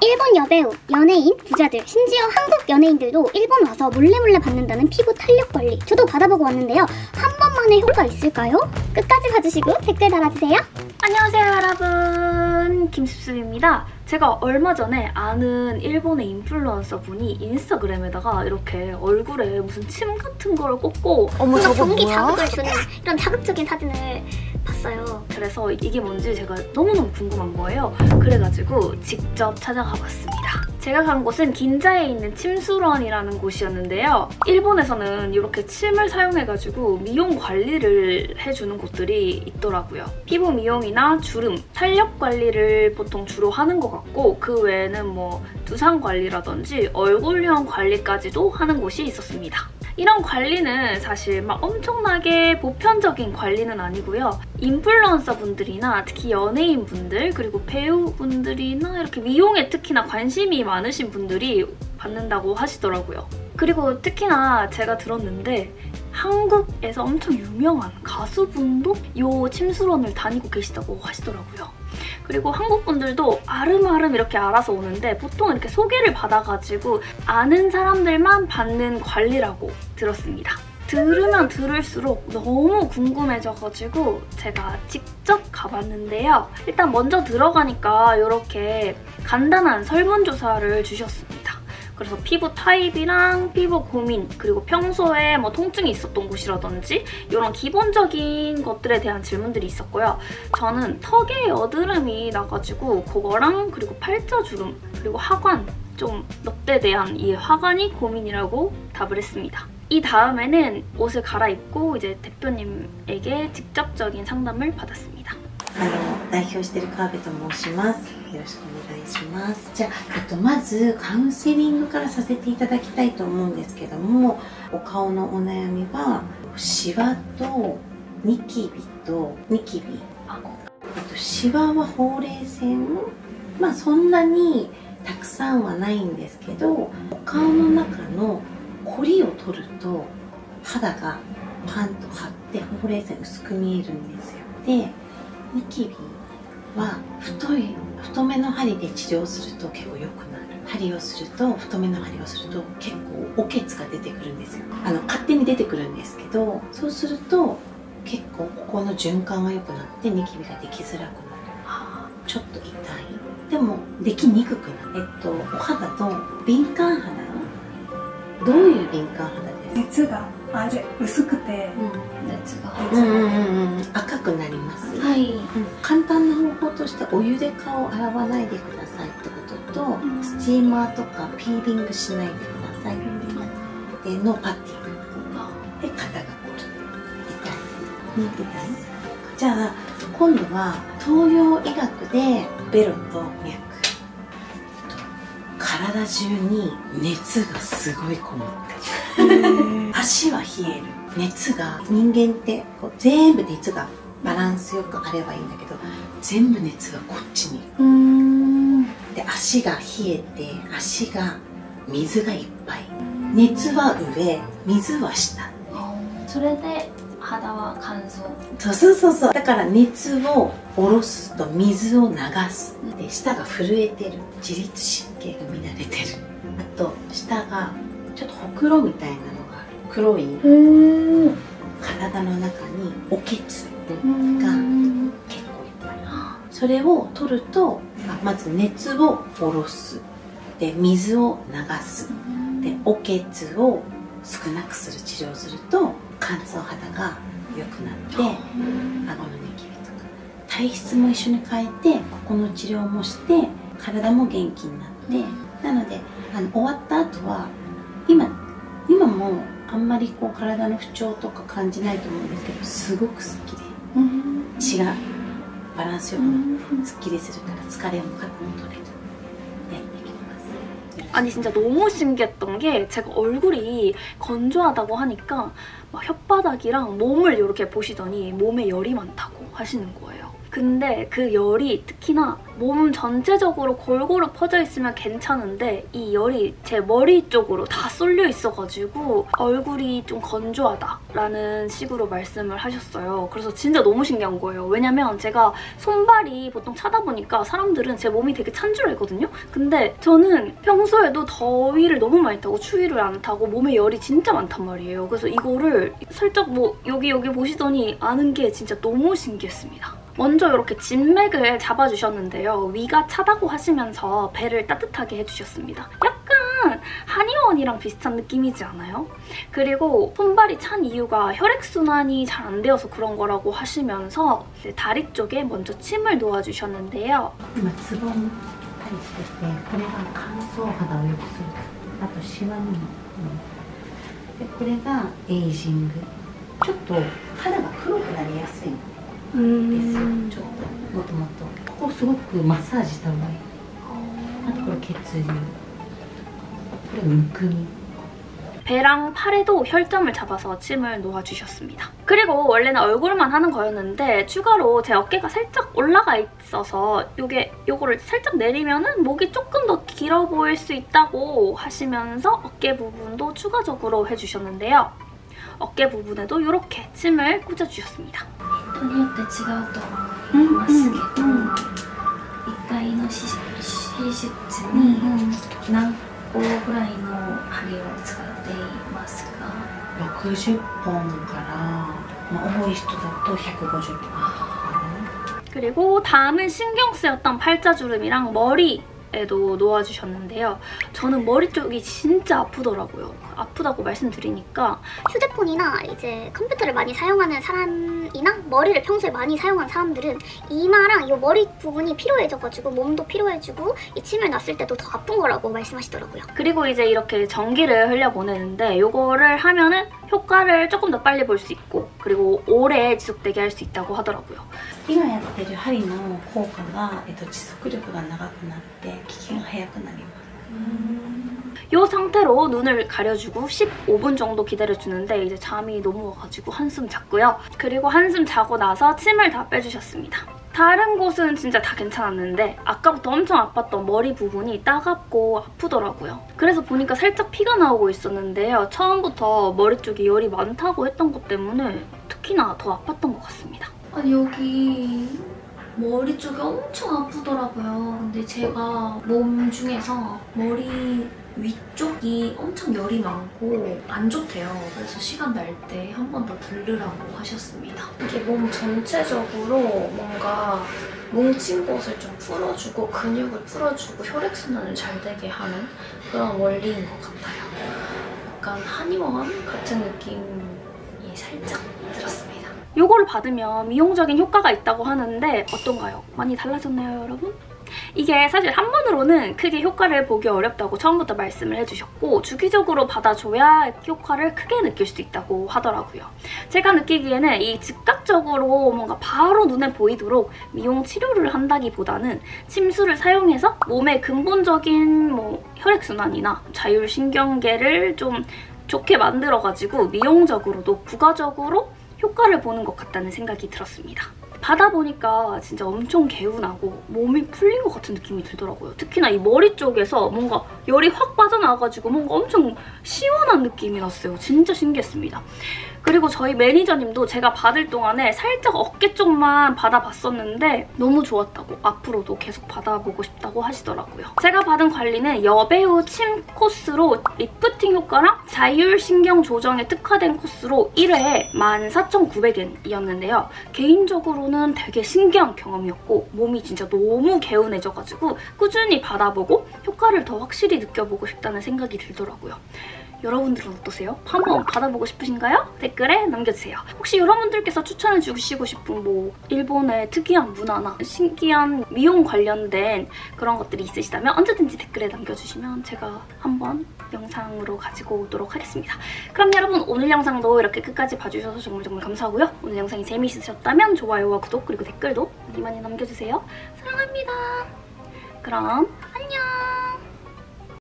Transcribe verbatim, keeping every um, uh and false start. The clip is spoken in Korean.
일본 여배우, 연예인, 부자들, 심지어 한국 연예인들도 일본 와서 몰래몰래 받는다는 피부 탄력 관리. 저도 받아보고 왔는데요. 한 번만에 효과 있을까요? 끝까지 봐주시고 댓글 달아주세요. 안녕하세요 여러분, 김습습입니다. 제가 얼마 전에 아는 일본의 인플루언서 분이 인스타그램에다가 이렇게 얼굴에 무슨 침 같은 걸 꽂고 어머 저거 경기 뭐야? 자극을 주는 이런 자극적인 사진을 봤어요. 그래서 이게 뭔지 제가 너무너무 궁금한 거예요. 그래가지고 직접 찾아가 봤습니다. 제가 간 곳은 긴자에 있는 침수런이라는 곳이었는데요. 일본에서는 이렇게 침을 사용해가지고 미용 관리를 해주는 곳들이 있더라고요. 피부 미용이나 주름, 탄력 관리를 보통 주로 하는 것 같고 그 외에는 뭐 두상 관리라든지 얼굴형 관리까지도 하는 곳이 있었습니다. 이런 관리는 사실 막 엄청나게 보편적인 관리는 아니고요. 인플루언서 분들이나 특히 연예인 분들 그리고 배우분들이나 이렇게 미용에 특히나 관심이 많으신 분들이 받는다고 하시더라고요. 그리고 특히나 제가 들었는데 한국에서 엄청 유명한 가수분도 이 침수런을 다니고 계시다고 하시더라고요. 그리고 한국 분들도 아름아름 이렇게 알아서 오는데 보통 이렇게 소개를 받아가지고 아는 사람들만 받는 관리라고 들었습니다. 들으면 들을수록 너무 궁금해져가지고 제가 직접 가봤는데요. 일단 먼저 들어가니까 이렇게 간단한 설문조사를 주셨습니다. 그래서 피부 타입이랑 피부 고민, 그리고 평소에 뭐 통증이 있었던 곳이라든지 이런 기본적인 것들에 대한 질문들이 있었고요. 저는 턱에 여드름이 나가지고 그거랑 그리고 팔자주름, 그리고 하관, 좀 넉대에 대한 이 하관이 고민이라고 답을 했습니다. 이 다음에는 옷을 갈아입고 이제 대표님에게 직접적인 상담을 받았습니다. あの代表している川辺と申します。よろしくお願いします。じゃあ、えっと、まずカウンセリングからさせていただきたいと思うんですけども、お顔のお悩みはシワとニキビとニキビ、えっと、シワはほうれい線、まあそんなにたくさんはないんですけど、お顔の中のコリを取ると肌がパンと張ってほうれい線薄く見えるんですよ。でニキビは太い太めの針で治療すると結構良くなる。針をすると太めの針をすると結構おけつが出てくるんですよ。あの勝手に出てくるんですけど、そうすると結構ここの循環が良くなってニキビができづらくなる。ちょっと痛い。でもできにくくなる。えっとお肌の敏感肌、どういう敏感肌ですか？ 熱があじゃ薄くて、 うん、熱がうんうんうん、赤くなります。 はい、 うん、簡単な方法としてお湯で顔を洗わないでくださいってことと、うん、スチーマーとかピーリングしないでくださいって、でノーパッティングで肩が凝る。痛い、痛い。じゃあ今度は東洋医学でベロと脈、体中に熱がすごいこもってる。足は冷える。熱が、人間ってこう全部熱がバランスよくあればいいんだけど、全部熱がこっちにいる。うーんで足が冷えて、足が水がいっぱい。熱は上、水は下。 それで肌は乾燥。 そうそうそうそう。だから熱を下ろすと水を流す。で舌が震えてる。自律神経が乱れてる。あと舌がちょっとほくろみたいなのがある。黒い体の中におけつが結構いっぱい。それを取るとまず熱を下ろす。で水を流す。でおけつを少なくする治療をすると乾燥肌が良くなって顎のニキビとか体質も一緒に変えてここの治療もして体も元気になって、なのであの終わった後は今今もあんまりこう体の不調とか感じないと思うんですけど、すごくすっきり、血がバランスよくなってすっきりするから疲れも肩も取れる。やっていきます。 아니 진짜 너무 신기했던 게 제가 얼굴이 건조하다고 하니까 막 혓바닥이랑 몸을 이렇게 보시더니 몸에 열이 많다고 하시는 거예요. 근데 그 열이 특히나 몸 전체적으로 골고루 퍼져 있으면 괜찮은데 이 열이 제 머리 쪽으로 다 쏠려 있어가지고 얼굴이 좀 건조하다라는 식으로 말씀을 하셨어요. 그래서 진짜 너무 신기한 거예요. 왜냐면 제가 손발이 보통 차다 보니까 사람들은 제 몸이 되게 찬 줄 알거든요? 근데 저는 평소에도 더위를 너무 많이 타고 추위를 안 타고 몸에 열이 진짜 많단 말이에요. 그래서 이거를 살짝 뭐 여기 여기 보시더니 아는 게 진짜 너무 신기했습니다. 먼저 이렇게 진맥을 잡아주셨는데요. 위가 차다고 하시면서 배를 따뜻하게 해주셨습니다. 약간 한의원이랑 비슷한 느낌이지 않아요? 그리고 손발이 찬 이유가 혈액순환이 잘 안 되어서 그런 거라고 하시면서 다리 쪽에 먼저 침을 놓아주셨는데요. 今ツボに対してて、これが乾燥肌を良くする。あとシワにも、うん、でこれがエイジング。ちょっと肌が黒くなりやすいんですよ。ちょっともともとここすごくマッサージした方がいい。あとこれ血流。これむくみ。 배랑 팔에도 혈점을 잡아서 침을 놓아주셨습니다. 그리고 원래는 얼굴만 하는 거였는데 추가로 제 어깨가 살짝 올라가 있어서 요게, 요거를 살짝 내리면은 목이 조금 더 길어 보일 수 있다고 하시면서 어깨 부분도 추가적으로 해주셨는데요. 어깨 부분에도 이렇게 침을 꽂아주셨습니다. 人によって違うと思いますけど、一回の手術に何個ぐらいの針を使っていますか？ ろくじゅっぽんから、まあ、多い人だとひゃくごじゅっぽんとか。 그리고 다음은 신경 쓰였던 팔자주름이랑 머리에도 놓아주셨는데요. 저는 머리 쪽이 진짜 아프더라고요. 아프다고 말씀드리니까 휴대폰이나 이제 컴퓨터를 많이 사용하는 사람이나 머리를 평소에 많이 사용하는 사람들은 이마랑 이 머리 부분이 피로해져가지고 몸도 피로해지고 이 침을 놨을 때도 더 아픈 거라고 말씀하시더라고요. 그리고 이제 이렇게 전기를 흘려보내는데 이거를 하면은 효과를 조금 더 빨리 볼 수 있고 그리고 오래 지속되게 할 수 있다고 하더라고요. 今やってる針の効果が、えっと、持続力が長くなって効きが早くなります。 이 상태로 눈을 가려주고 십오 분 정도 기다려주는데 이제 잠이 너무 와가지고 한숨 잤고요. 그리고 한숨 자고 나서 침을 다 빼주셨습니다. 다른 곳은 진짜 다 괜찮았는데 아까부터 엄청 아팠던 머리 부분이 따갑고 아프더라고요. 그래서 보니까 살짝 피가 나오고 있었는데요. 처음부터 머리 쪽에 열이 많다고 했던 것 때문에 특히나 더 아팠던 것 같습니다. 아니 여기 머리 쪽이 엄청 아프더라고요. 근데 제가 몸 중에서 머리 위쪽이 엄청 열이 많고 안 좋대요. 그래서 시간 날 때 한 번 더 들르라고 하셨습니다. 이게 몸 전체적으로 뭔가 뭉친 곳을 좀 풀어주고 근육을 풀어주고 혈액순환을 잘 되게 하는 그런 원리인 것 같아요. 약간 한의원 같은 느낌이 살짝 들었습니다. 이거를 받으면 미용적인 효과가 있다고 하는데 어떤가요? 많이 달라졌나요, 여러분? 이게 사실 한 번으로는 크게 효과를 보기 어렵다고 처음부터 말씀을 해주셨고 주기적으로 받아줘야 효과를 크게 느낄 수 있다고 하더라고요. 제가 느끼기에는 이 즉각적으로 뭔가 바로 눈에 보이도록 미용 치료를 한다기보다는 침수를 사용해서 몸의 근본적인 뭐 혈액순환이나 자율신경계를 좀 좋게 만들어가지고 미용적으로도 부가적으로 효과를 보는 것 같다는 생각이 들었습니다. 받아보니까 진짜 엄청 개운하고 몸이 풀린 것 같은 느낌이 들더라고요. 특히나 이 머리 쪽에서 뭔가 열이 확 빠져나와가지고 뭔가 엄청 시원한 느낌이 났어요. 진짜 신기했습니다. 그리고 저희 매니저님도 제가 받을 동안에 살짝 어깨 쪽만 받아봤었는데 너무 좋았다고 앞으로도 계속 받아보고 싶다고 하시더라고요. 제가 받은 관리는 여배우 침 코스로 리프팅 효과랑 자율신경 조정에 특화된 코스로 일 회에 만 사천구백 엔이었는데요. 개인적으로는 되게 신기한 경험이었고 몸이 진짜 너무 개운해져가지고 꾸준히 받아보고 효과를 더 확실히 느껴보고 싶다는 생각이 들더라고요. 여러분들은 어떠세요? 한번 받아보고 싶으신가요? 댓글에 남겨주세요. 혹시 여러분들께서 추천해주시고 싶은 뭐 일본의 특이한 문화나 신기한 미용 관련된 그런 것들이 있으시다면 언제든지 댓글에 남겨주시면 제가 한번 영상으로 가지고 오도록 하겠습니다. 그럼 여러분 오늘 영상도 이렇게 끝까지 봐주셔서 정말 정말 감사하고요. 오늘 영상이 재미있으셨다면 좋아요와 구독 그리고 댓글도 많이 많이 남겨주세요. 사랑합니다. 그럼 안녕!